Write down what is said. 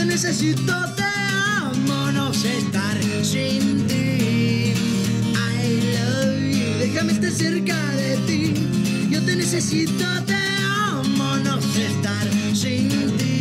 te necesito, te amo, no sé estar sin ti. I love you, déjame estar cerca de ti. Yo te necesito, te amo, no sé estar sin ti.